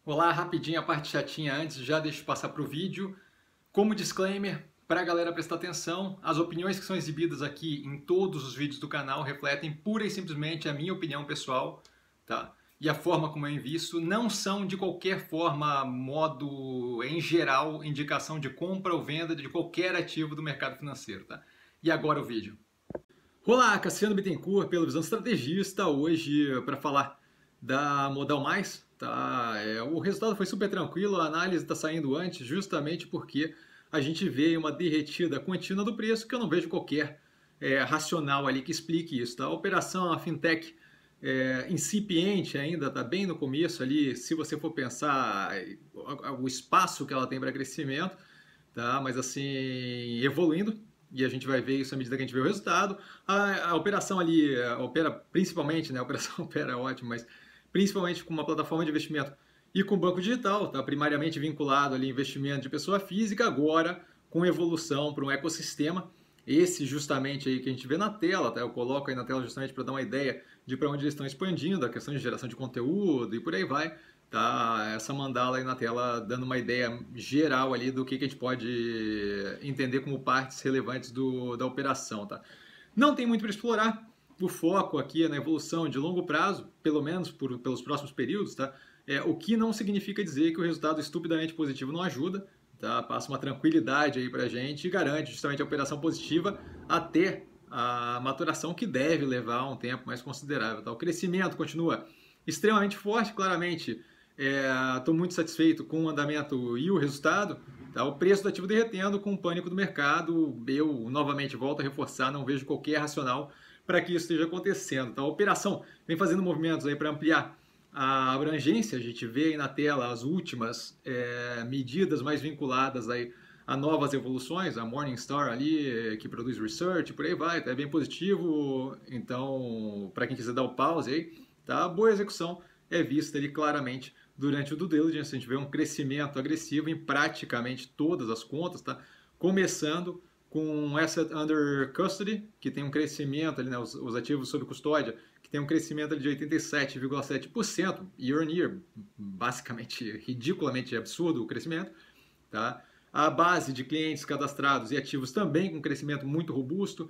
Olá, rapidinho a parte chatinha antes, já deixo eu passar para o vídeo. Como disclaimer, para a galera prestar atenção, as opiniões que são exibidas aqui em todos os vídeos do canal refletem pura e simplesmente a minha opinião pessoal, tá? E a forma como eu invisto não são de qualquer forma, modo, em geral, indicação de compra ou venda de qualquer ativo do mercado financeiro, tá? E agora o vídeo. Olá, Cassiano Bittencourt, pela Visão Estrategista, hoje para falar da Modal Mais, tá? O resultado foi super tranquilo, a análise está saindo antes, justamente porque a gente vê uma derretida contínua do preço, que eu não vejo qualquer racional ali que explique isso, tá? A operação, a fintech incipiente ainda, está bem no começo ali, se você for pensar o espaço que ela tem para crescimento, tá? Mas assim, evoluindo, e a gente vai ver isso à medida que a gente vê o resultado. A operação ali opera principalmente, né? A operação opera ótimo, mas principalmente com uma plataforma de investimento e com banco digital, tá? Primariamente vinculado ali investimento de pessoa física, agora com evolução para um ecossistema. Esse justamente aí que a gente vê na tela, tá? Eu coloco aí na tela justamente para dar uma ideia de para onde eles estão expandindo, a questão de geração de conteúdo e por aí vai. Tá essa mandala aí na tela dando uma ideia geral ali do que a gente pode entender como partes relevantes da operação, tá? Não tem muito para explorar. O foco aqui é na evolução de longo prazo, pelo menos pelos próximos períodos, tá? O que não significa dizer que o resultado estupidamente positivo não ajuda, tá? Passa uma tranquilidade aí pra gente e garante justamente a operação positiva até a maturação que deve levar um tempo mais considerável, tá? O crescimento continua extremamente forte, claramente. Estou muito satisfeito com o andamento e o resultado. Tá? O preço do ativo derretendo com o pânico do mercado. Eu, novamente, volto a reforçar, não vejo qualquer racional para que isso esteja acontecendo. Tá? A operação vem fazendo movimentos aí para ampliar a abrangência. A gente vê aí na tela as últimas medidas mais vinculadas aí a novas evoluções, a Morningstar ali, que produz research, por aí vai, tá? É bem positivo. Então, para quem quiser dar o pause aí, tá? Boa execução é vista ali claramente durante o due diligence. A gente vê um crescimento agressivo em praticamente todas as contas, tá? Começando com Asset Under Custody, que tem um crescimento ali, né, os ativos sob custódia, que tem um crescimento ali de 87,7% year on year, basicamente ridiculamente absurdo o crescimento, tá? A base de clientes cadastrados e ativos também com crescimento muito robusto,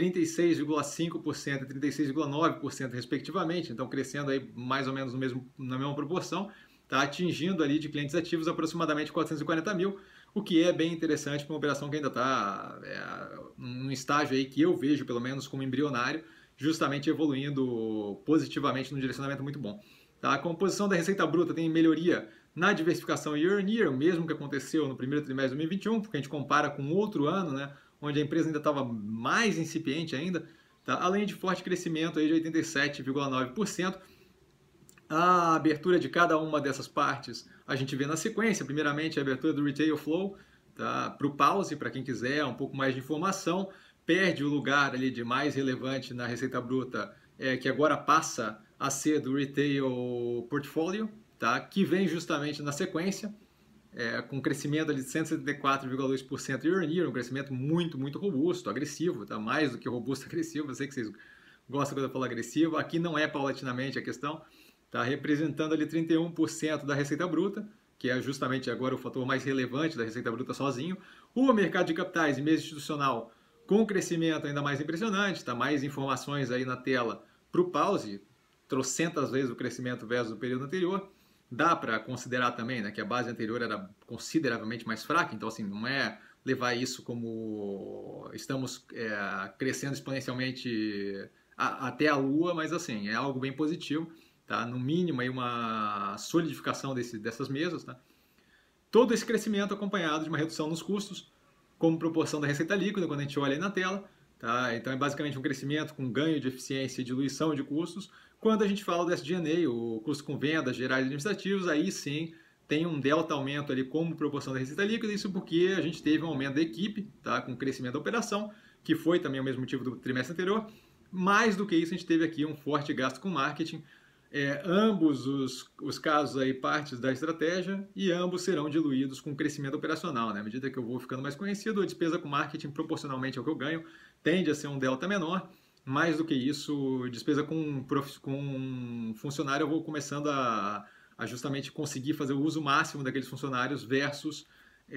36,5% e 36,9% respectivamente, então crescendo aí mais ou menos na mesma proporção, tá atingindo ali de clientes ativos aproximadamente 440 mil, o que é bem interessante para uma operação que ainda está num estágio aí que eu vejo pelo menos como embrionário, justamente evoluindo positivamente num direcionamento muito bom. Tá? A composição da receita bruta tem melhoria na diversificação year on year, o mesmo que aconteceu no primeiro trimestre de 2021, porque a gente compara com outro ano, né, onde a empresa ainda estava mais incipiente ainda, tá? Além de forte crescimento aí de 87,9%. A abertura de cada uma dessas partes a gente vê na sequência. Primeiramente, a abertura do Retail Flow, tá? Para o pause, para quem quiser um pouco mais de informação. Perde o lugar ali de mais relevante na receita bruta, que agora passa a ser do Retail Portfolio, tá? Que vem justamente na sequência, com um crescimento ali de 174,2% year on year, um crescimento muito, muito robusto, agressivo, tá? Mais do que robusto, agressivo. Eu sei que vocês gostam quando eu falo agressivo. Aqui não é paulatinamente a questão. Está representando ali 31% da receita bruta, que é justamente agora o fator mais relevante da receita bruta sozinho. O mercado de capitais e mesa institucional com crescimento ainda mais impressionante, tá? Mais informações aí na tela para o pause, trocentas vezes o crescimento versus o período anterior. Dá para considerar também, né, que a base anterior era consideravelmente mais fraca, então assim, não é levar isso como estamos crescendo exponencialmente até a lua, mas assim, é algo bem positivo. Tá? No mínimo aí uma solidificação dessas mesas, tá? Todo esse crescimento acompanhado de uma redução nos custos, como proporção da receita líquida, quando a gente olha aí na tela, tá? Então é basicamente um crescimento com ganho de eficiência e diluição de custos. Quando a gente fala do SG&A, o custo com vendas gerais e administrativos, aí sim tem um delta aumento ali como proporção da receita líquida, isso porque a gente teve um aumento da equipe, tá? Com o crescimento da operação, que foi também o mesmo motivo do trimestre anterior. Mais do que isso, a gente teve aqui um forte gasto com marketing. Ambos os casos aí partes da estratégia e ambos serão diluídos com o crescimento operacional, né? À medida que eu vou ficando mais conhecido, a despesa com marketing proporcionalmente ao que eu ganho tende a ser um delta menor. Mais do que isso, despesa com funcionário eu vou começando a a justamente conseguir fazer o uso máximo daqueles funcionários versus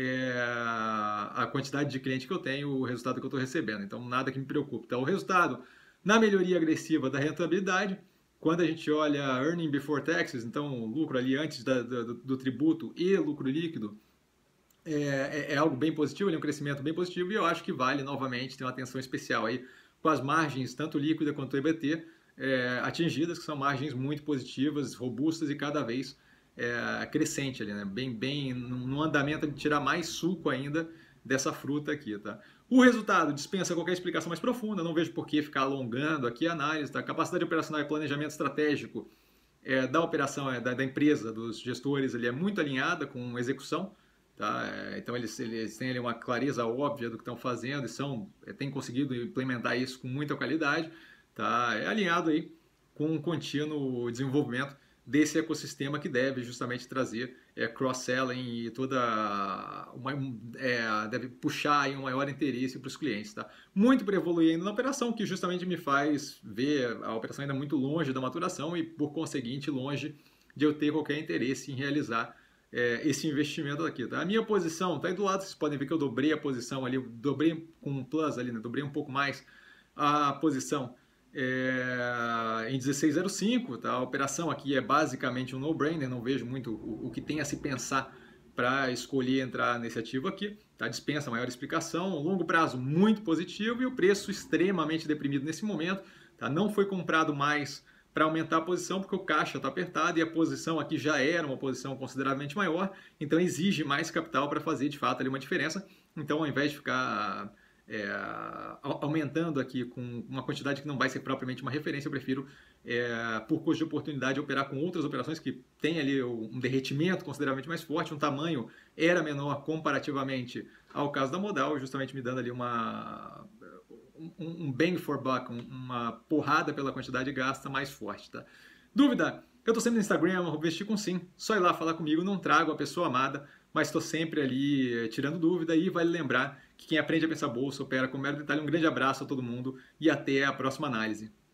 a quantidade de cliente que eu tenho, o resultado que eu estou recebendo. Então, nada que me preocupe. Então, o resultado na melhoria agressiva da rentabilidade, quando a gente olha earning before taxes, então lucro ali antes do tributo e lucro líquido, é algo bem positivo, é um crescimento bem positivo, e eu acho que vale novamente ter uma atenção especial aí com as margens, tanto líquida quanto EBT, atingidas, que são margens muito positivas, robustas e cada vez crescente ali, né? Bem num andamento de tirar mais suco ainda dessa fruta aqui, tá? O resultado dispensa qualquer explicação mais profunda, não vejo por que ficar alongando aqui a análise, tá? Capacidade operacional e planejamento estratégico da operação, da empresa, dos gestores, ele é muito alinhada com execução, tá? Então eles têm ali uma clareza óbvia do que estão fazendo e têm conseguido implementar isso com muita qualidade, tá? É alinhado aí com um contínuo desenvolvimento desse ecossistema que deve justamente trazer cross-selling e deve puxar aí um maior interesse para os clientes, tá? Muito para evoluir ainda na operação, que justamente me faz ver a operação ainda muito longe da maturação e, por conseguinte, longe de eu ter qualquer interesse em realizar esse investimento aqui, tá? A minha posição tá aí do lado, vocês podem ver que eu dobrei a posição ali, dobrei com um plus ali, né? Dobrei um pouco mais a posição em 16,05, tá? A operação aqui é basicamente um no-brainer, não vejo muito o que tem a se pensar para escolher entrar nesse ativo aqui, tá? Dispensa maior explicação, longo prazo muito positivo e o preço extremamente deprimido nesse momento, tá? Não foi comprado mais para aumentar a posição porque o caixa está apertado e a posição aqui já era uma posição consideravelmente maior, então exige mais capital para fazer de fato ali uma diferença. Então, ao invés de ficar aumentando aqui com uma quantidade que não vai ser propriamente uma referência, eu prefiro, por custo de oportunidade, operar com outras operações que tem ali um derretimento consideravelmente mais forte, um tamanho era menor comparativamente ao caso da Modal, justamente me dando ali um bang for buck, uma porrada pela quantidade gasta mais forte, tá? Dúvida? Eu estou sempre no Instagram, Investir com Sim, só ir lá falar comigo, não trago a pessoa amada, mas estou sempre ali tirando dúvida e vale lembrar que quem aprende a pensar bolsa opera com mero detalhe. Um grande abraço a todo mundo e até a próxima análise.